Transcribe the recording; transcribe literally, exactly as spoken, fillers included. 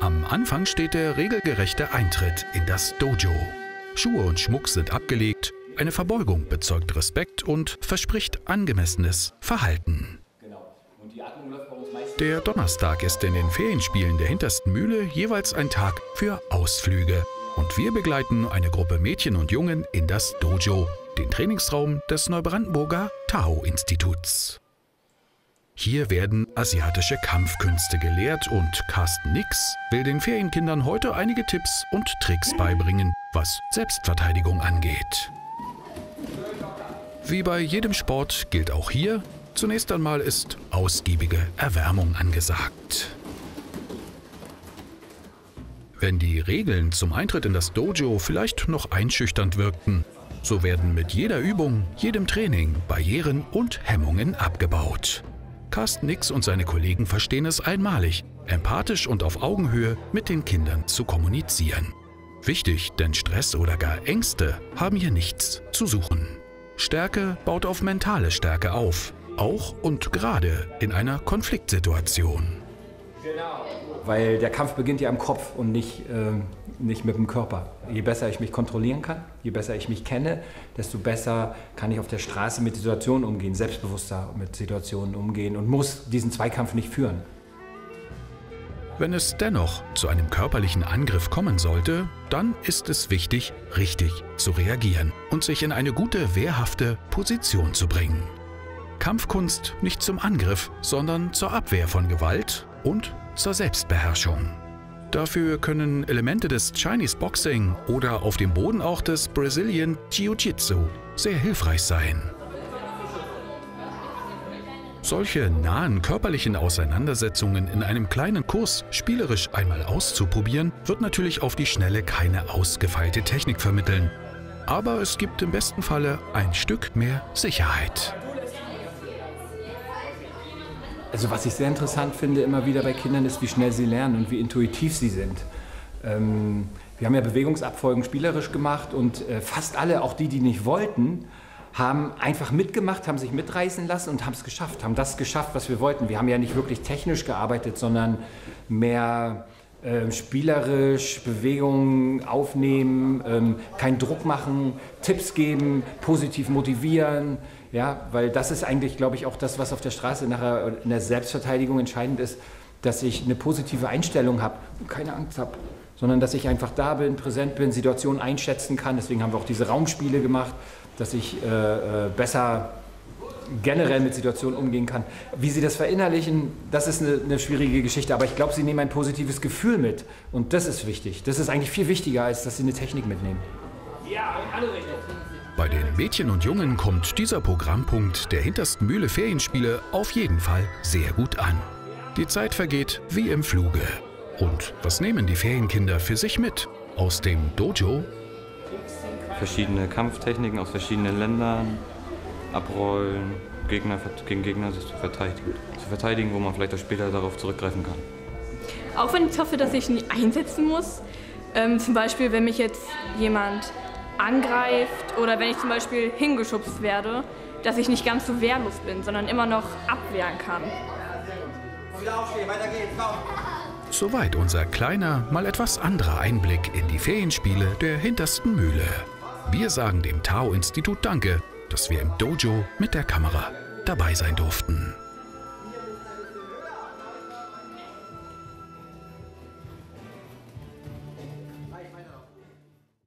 Am Anfang steht der regelgerechte Eintritt in das Dojo. Schuhe und Schmuck sind abgelegt, eine Verbeugung bezeugt Respekt und verspricht angemessenes Verhalten. Der Donnerstag ist in den Ferienspielen der Hintersten Mühle jeweils ein Tag für Ausflüge. Und wir begleiten eine Gruppe Mädchen und Jungen in das Dojo, den Trainingsraum des Neubrandenburger Tao-Instituts. Hier werden asiatische Kampfkünste gelehrt und Carsten Nix will den Ferienkindern heute einige Tipps und Tricks beibringen, was Selbstverteidigung angeht. Wie bei jedem Sport gilt auch hier, zunächst einmal ist ausgiebige Erwärmung angesagt. Wenn die Regeln zum Eintritt in das Dojo vielleicht noch einschüchternd wirkten, so werden mit jeder Übung, jedem Training Barrieren und Hemmungen abgebaut. Carsten Nix und seine Kollegen verstehen es einmalig, empathisch und auf Augenhöhe mit den Kindern zu kommunizieren. Wichtig, denn Stress oder gar Ängste haben hier nichts zu suchen. Stärke baut auf mentale Stärke auf, auch und gerade in einer Konfliktsituation. Genau. Weil der Kampf beginnt ja im Kopf und nicht, äh, nicht mit dem Körper. Je besser ich mich kontrollieren kann, je besser ich mich kenne, desto besser kann ich auf der Straße mit Situationen umgehen, selbstbewusster mit Situationen umgehen und muss diesen Zweikampf nicht führen. Wenn es dennoch zu einem körperlichen Angriff kommen sollte, dann ist es wichtig, richtig zu reagieren und sich in eine gute, wehrhafte Position zu bringen. Kampfkunst nicht zum Angriff, sondern zur Abwehr von Gewalt und zur Selbstbeherrschung. Dafür können Elemente des Chinese Boxing oder auf dem Boden auch des Brazilian Jiu-Jitsu sehr hilfreich sein. Solche nahen körperlichen Auseinandersetzungen in einem kleinen Kurs spielerisch einmal auszuprobieren, wird natürlich auf die Schnelle keine ausgefeilte Technik vermitteln. Aber es gibt im besten Falle ein Stück mehr Sicherheit. Also was ich sehr interessant finde immer wieder bei Kindern ist, wie schnell sie lernen und wie intuitiv sie sind. Ähm, wir haben ja Bewegungsabfolgen spielerisch gemacht und äh, fast alle, auch die, die nicht wollten, haben einfach mitgemacht, haben sich mitreißen lassen und haben es geschafft, haben das geschafft, was wir wollten. Wir haben ja nicht wirklich technisch gearbeitet, sondern mehr äh, spielerisch, Bewegungen aufnehmen, ähm, keinen Druck machen, Tipps geben, positiv motivieren. Ja, weil das ist eigentlich, glaube ich, auch das, was auf der Straße nachher in der Selbstverteidigung entscheidend ist, dass ich eine positive Einstellung habe und keine Angst habe, sondern dass ich einfach da bin, präsent bin, Situationen einschätzen kann. Deswegen haben wir auch diese Raumspiele gemacht, dass ich äh, äh, besser generell mit Situationen umgehen kann. Wie sie das verinnerlichen, das ist eine, eine schwierige Geschichte, aber ich glaube, sie nehmen ein positives Gefühl mit und das ist wichtig. Das ist eigentlich viel wichtiger, als dass sie eine Technik mitnehmen. Ja, alle richtig. Bei den Mädchen und Jungen kommt dieser Programmpunkt der Hintersten Mühle Ferienspiele auf jeden Fall sehr gut an. Die Zeit vergeht wie im Fluge. Und was nehmen die Ferienkinder für sich mit aus dem Dojo? Verschiedene Kampftechniken aus verschiedenen Ländern, abrollen, Gegner, gegen Gegner sich zu verteidigen. Zu verteidigen, wo man vielleicht auch später darauf zurückgreifen kann. Auch wenn ich hoffe, dass ich nie einsetzen muss. Ähm, zum Beispiel, wenn mich jetzt jemand angreift oder wenn ich zum Beispiel hingeschubst werde, dass ich nicht ganz so wehrlos bin, sondern immer noch abwehren kann. Soweit unser kleiner, mal etwas anderer Einblick in die Ferienspiele der Hintersten Mühle. Wir sagen dem Tao-Institut Danke, dass wir im Dojo mit der Kamera dabei sein durften.